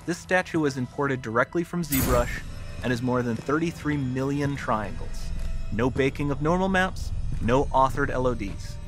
This statue was imported directly from ZBrush and is more than 33 million triangles. No baking of normal maps, no authored LODs.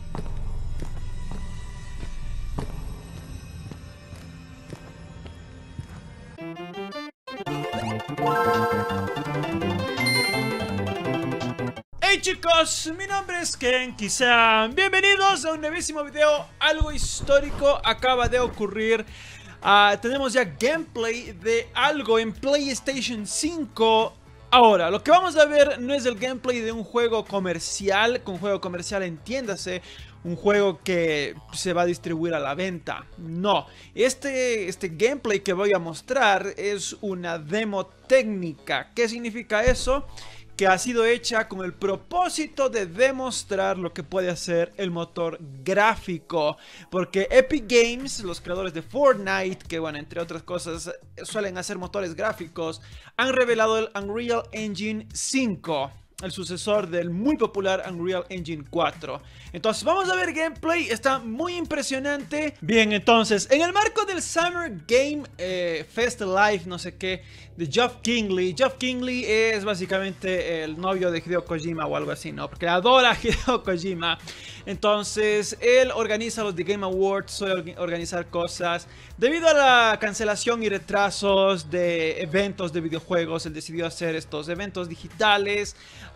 Hey chicos, mi nombre es Kenki, sean bienvenidos a un nuevísimo video. Algo histórico acaba de ocurrir. Tenemos ya gameplay de algo en PlayStation 5. Ahora, lo que vamos a ver no es el gameplay de un juego comercial. Con juego comercial entiéndase un juego que se va a distribuir a la venta. No, este gameplay que voy a mostrar es una demo técnica. ¿Qué significa eso? Que ha sido hecha con el propósito de demostrar lo que puede hacer el motor gráfico. Porque Epic Games, los creadores de Fortnite, que bueno, entre otras cosas suelen hacer motores gráficos, han revelado el Unreal Engine 5, el sucesor del muy popular Unreal Engine 4. Entonces vamos a ver gameplay, está muy impresionante. Bien, entonces, en el marco del Summer Game Fest Live, no sé qué, de Geoff Keighley. Geoff Keighley es básicamente el novio de Hideo Kojima o algo así, ¿no? Porque adora a Hideo Kojima. Entonces, él organiza los The Game Awards, suele organizar cosas. Debido a la cancelación y retrasos de eventos de videojuegos, él decidió hacer estos eventos digitales.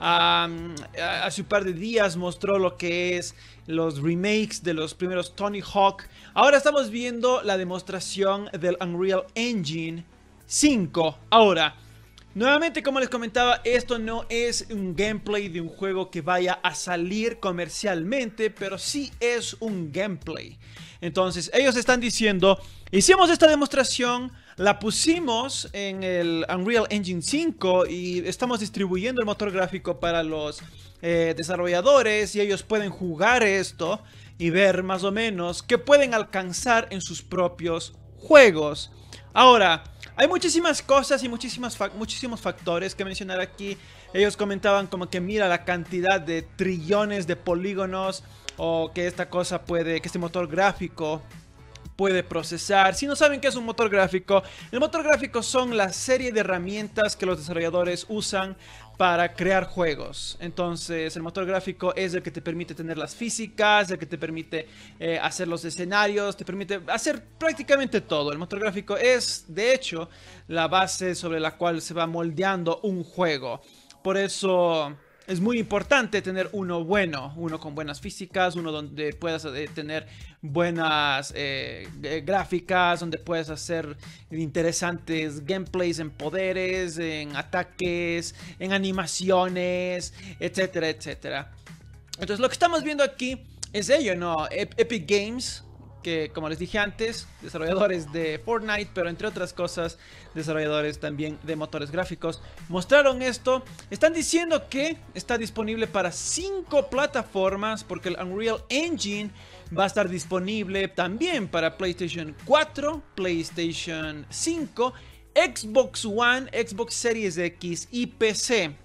Hace un par de días mostró lo que es los remakes de los primeros Tony Hawk. Ahora estamos viendo la demostración del Unreal Engine 5. Ahora, nuevamente, como les comentaba, esto no es un gameplay de un juego que vaya a salir comercialmente, pero sí es un gameplay. Entonces, ellos están diciendo, hicimos esta demostración, la pusimos en el Unreal Engine 5 y estamos distribuyendo el motor gráfico para los desarrolladores, y ellos pueden jugar esto y ver más o menos qué pueden alcanzar en sus propios juegos. Ahora, hay muchísimas cosas y muchísimos factores que mencionar aquí. Ellos comentaban como que mira la cantidad de trillones de polígonos o que esta cosa puede, que este motor gráfico puede procesar. Si no saben qué es un motor gráfico, el motor gráfico son la serie de herramientas que los desarrolladores usan para crear juegos. Entonces, el motor gráfico es el que te permite tener las físicas, el que te permite hacer los escenarios, te permite hacer prácticamente todo. El motor gráfico es, de hecho, la base sobre la cual se va moldeando un juego. Por eso es muy importante tener uno bueno, uno con buenas físicas, uno donde puedas tener buenas gráficas, donde puedes hacer interesantes gameplays en poderes, en ataques, en animaciones, etcétera, etcétera. Entonces lo que estamos viendo aquí es ello, ¿no? Epic Games, que como les dije antes, desarrolladores de Fortnite, pero entre otras cosas, desarrolladores también de motores gráficos, mostraron esto. Están diciendo que está disponible para 5 plataformas, porque el Unreal Engine va a estar disponible también para PlayStation 4, PlayStation 5, Xbox One, Xbox Series X y PC.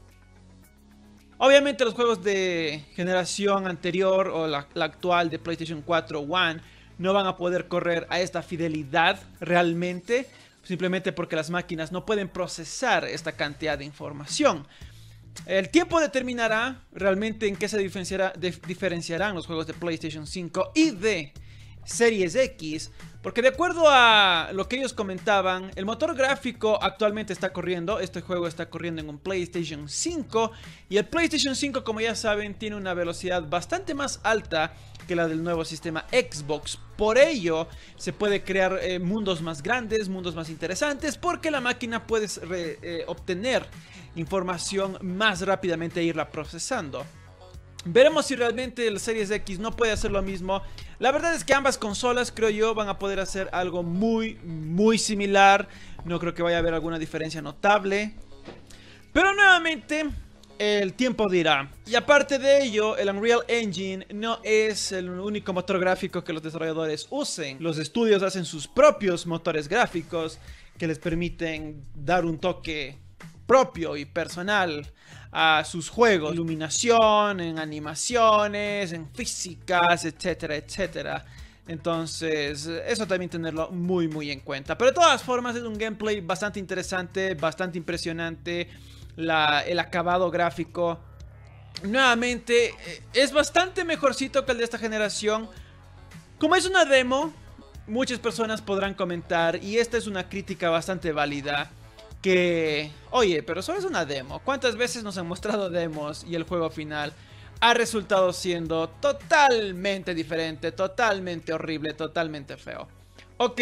Obviamente los juegos de generación anterior o la actual de PlayStation 4 One no van a poder correr a esta fidelidad realmente, simplemente porque las máquinas no pueden procesar esta cantidad de información. El tiempo determinará realmente en qué se diferenciarán los juegos de PlayStation 5 y de Series X, porque de acuerdo a lo que ellos comentaban, el motor gráfico actualmente está corriendo, este juego está corriendo en un PlayStation 5, y el PlayStation 5, como ya saben, tiene una velocidad bastante más alta que la del nuevo sistema Xbox. Por ello, se puede crear mundos más grandes, mundos más interesantes, porque la máquina puede obtener información más rápidamente e irla procesando. Veremos si realmente el Series X no puede hacer lo mismo. La verdad es que ambas consolas, creo yo, van a poder hacer algo muy similar. No creo que vaya a haber alguna diferencia notable, pero nuevamente el tiempo dirá. Y aparte de ello, el Unreal Engine no es el único motor gráfico que los desarrolladores usen. Los estudios hacen sus propios motores gráficos que les permiten dar un toque propio y personal a sus juegos. Iluminación, en animaciones, en físicas, etcétera, etcétera. Entonces, eso también tenerlo muy en cuenta. Pero de todas formas es un gameplay bastante interesante, bastante impresionante. El acabado gráfico, nuevamente, es bastante mejorcito que el de esta generación. Como es una demo, muchas personas podrán comentar, y esta es una crítica bastante válida, que, oye, pero solo es una demo. ¿Cuántas veces nos han mostrado demos y el juego final ha resultado siendo totalmente diferente, totalmente horrible, totalmente feo? Ok,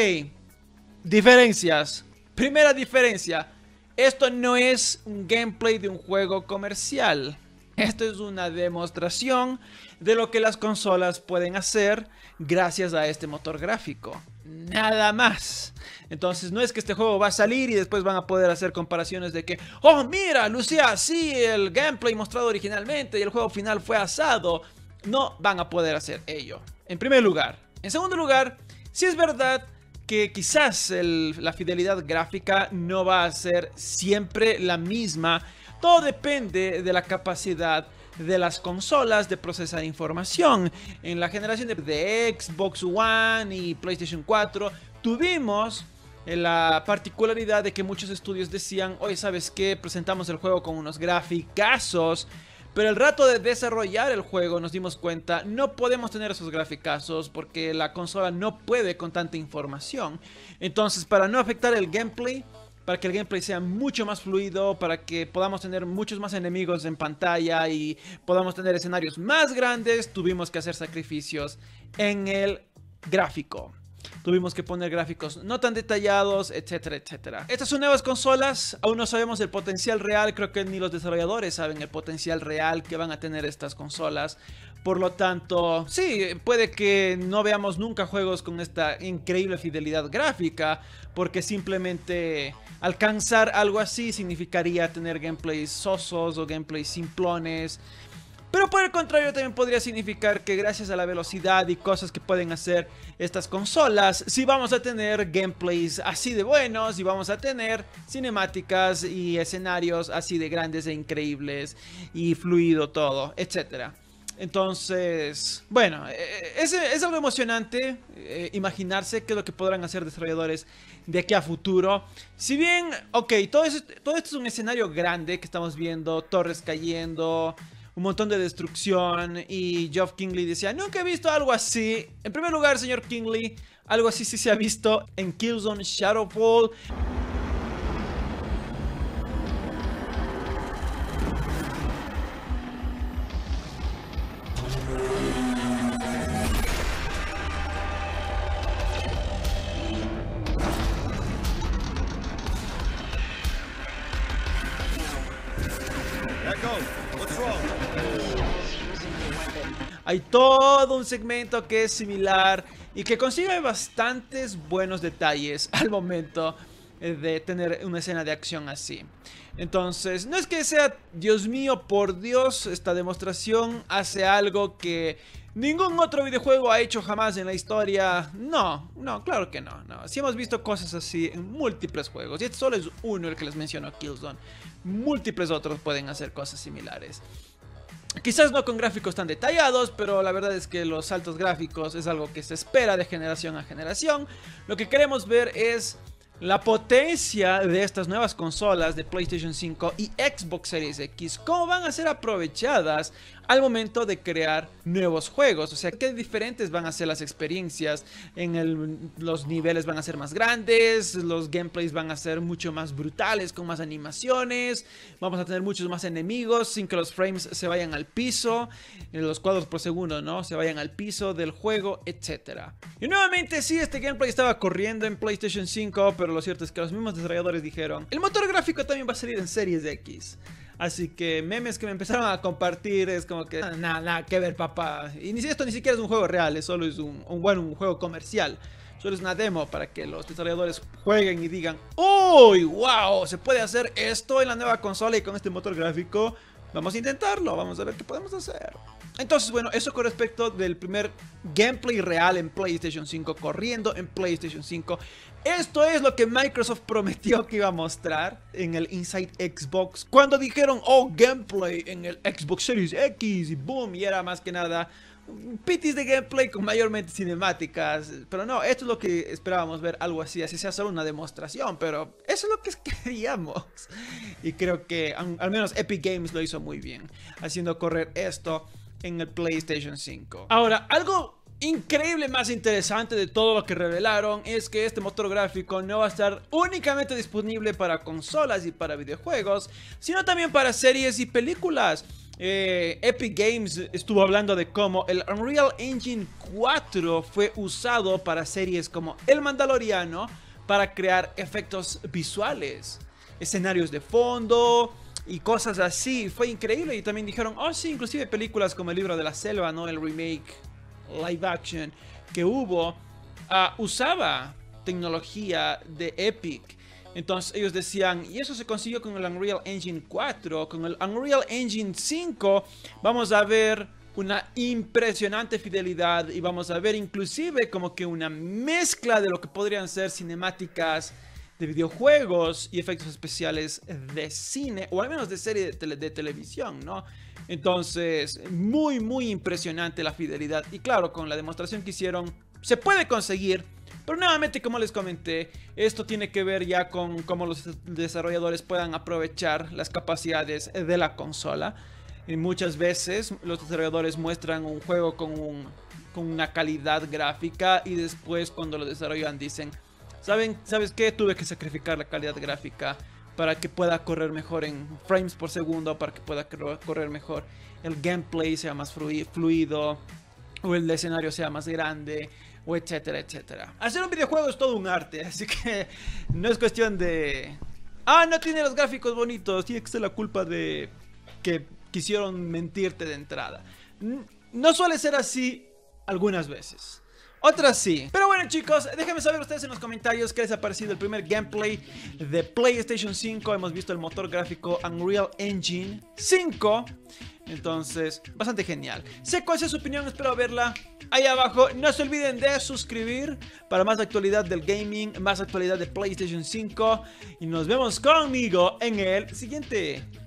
diferencias. Primera diferencia, esto no es un gameplay de un juego comercial. Esto es una demostración de lo que las consolas pueden hacer gracias a este motor gráfico. Nada más. Entonces no es que este juego va a salir y después van a poder hacer comparaciones de que, oh mira, lucía así el gameplay mostrado originalmente y el juego final fue asado. No van a poder hacer ello, en primer lugar. En segundo lugar, sí es verdad que quizás la fidelidad gráfica no va a ser siempre la misma. Todo depende de la capacidad de las consolas de procesar información. En la generación de Xbox One y PlayStation 4 tuvimos la particularidad de que muchos estudios decían, oye, ¿sabes qué? Presentamos el juego con unos graficazos, pero el rato de desarrollar el juego nos dimos cuenta, no podemos tener esos graficazos porque la consola no puede con tanta información. Entonces, para no afectar el gameplay, para que el gameplay sea mucho más fluido, para que podamos tener muchos más enemigos en pantalla y podamos tener escenarios más grandes, tuvimos que hacer sacrificios en el gráfico. Tuvimos que poner gráficos no tan detallados, etcétera, etcétera. Estas son nuevas consolas, aún no sabemos el potencial real, creo que ni los desarrolladores saben el potencial real que van a tener estas consolas. Por lo tanto, sí, puede que no veamos nunca juegos con esta increíble fidelidad gráfica, porque simplemente alcanzar algo así significaría tener gameplays sosos o gameplays simplones. Pero por el contrario también podría significar que gracias a la velocidad y cosas que pueden hacer estas consolas, sí vamos a tener gameplays así de buenos y vamos a tener cinemáticas y escenarios así de grandes e increíbles y fluido todo, etcétera. Entonces, bueno, es algo emocionante imaginarse qué es lo que podrán hacer desarrolladores de aquí a futuro. Si bien, ok, todo esto es un escenario grande que estamos viendo, torres cayendo, un montón de destrucción, y Geoff Keighley decía, nunca he visto algo así. En primer lugar, señor Keighley, algo así sí se ha visto en Killzone Shadowfall. Hay todo un segmento que es similar y que consigue bastantes buenos detalles al momento de tener una escena de acción así. Entonces, no es que sea, Dios mío, por Dios, esta demostración hace algo que ningún otro videojuego ha hecho jamás en la historia. No, claro que no. Sí hemos visto cosas así en múltiples juegos, y este solo es uno el que les menciono, Killzone. Múltiples otros pueden hacer cosas similares. Quizás no con gráficos tan detallados, pero la verdad es que los saltos gráficos es algo que se espera de generación a generación. Lo que queremos ver es la potencia de estas nuevas consolas de PlayStation 5 y Xbox Series X, cómo van a ser aprovechadas al momento de crear nuevos juegos. O sea, qué diferentes van a ser las experiencias. Los niveles van a ser más grandes, los gameplays van a ser mucho más brutales, con más animaciones. Vamos a tener muchos más enemigos sin que los frames se vayan al piso, los cuadros por segundo, ¿no? Se vayan al piso del juego, etc. Y nuevamente, sí, este gameplay estaba corriendo en PlayStation 5, pero lo cierto es que los mismos desarrolladores dijeron, el motor gráfico también va a salir en Series X. Así que memes que me empezaron a compartir es como que nada que ver, papá. Y esto ni siquiera es un juego real, solo es un juego comercial. Solo es una demo para que los desarrolladores jueguen y digan, ¡uy, wow! Se puede hacer esto en la nueva consola y con este motor gráfico. Vamos a intentarlo, vamos a ver qué podemos hacer. Entonces, bueno, eso con respecto del primer gameplay real en PlayStation 5, corriendo en PlayStation 5. Esto es lo que Microsoft prometió que iba a mostrar en el Inside Xbox, cuando dijeron, oh, gameplay en el Xbox Series X, y boom, y era más que nada pitis de gameplay con mayormente cinemáticas. Pero no, esto es lo que esperábamos ver, algo así sea solo una demostración. Pero eso es lo que queríamos. Y creo que al menos Epic Games lo hizo muy bien, haciendo correr esto en el PlayStation 5. Ahora, algo increíble, más interesante de todo lo que revelaron es que este motor gráfico no va a estar únicamente disponible para consolas y para videojuegos, sino también para series y películas. Epic Games estuvo hablando de cómo el Unreal Engine 4 fue usado para series como El Mandaloriano para crear efectos visuales, escenarios de fondo y cosas así. Fue increíble. Y también dijeron, oh sí, inclusive películas como El Libro de la Selva, ¿no? El remake live action que hubo, usaba tecnología de Epic. Entonces ellos decían, y eso se consiguió con el Unreal Engine 4. Con el Unreal Engine 5 vamos a ver una impresionante fidelidad y vamos a ver inclusive como que una mezcla de lo que podrían ser cinemáticas de videojuegos y efectos especiales de cine, o al menos de serie de televisión, ¿no? Entonces, muy impresionante la fidelidad. Y claro, con la demostración que hicieron, se puede conseguir. Pero nuevamente, como les comenté, esto tiene que ver ya con cómo los desarrolladores puedan aprovechar las capacidades de la consola. Y muchas veces los desarrolladores muestran un juego con una calidad gráfica y después cuando lo desarrollan dicen, ¿sabes qué? Tuve que sacrificar la calidad gráfica para que pueda correr mejor en frames por segundo, para que pueda correr mejor, el gameplay sea más fluido, o el escenario sea más grande, o etcétera, etcétera. Hacer un videojuego es todo un arte, así que no es cuestión de... no tiene los gráficos bonitos, tiene que ser la culpa de que quisieron mentirte de entrada. No suele ser así algunas veces. Otras sí. Pero bueno, chicos, déjenme saber ustedes en los comentarios qué les ha parecido el primer gameplay de PlayStation 5. Hemos visto el motor gráfico Unreal Engine 5. Entonces, bastante genial. Sé cuál es su opinión, espero verla ahí abajo. No se olviden de suscribir para más actualidad del gaming, más actualidad de PlayStation 5. Y nos vemos conmigo en el siguiente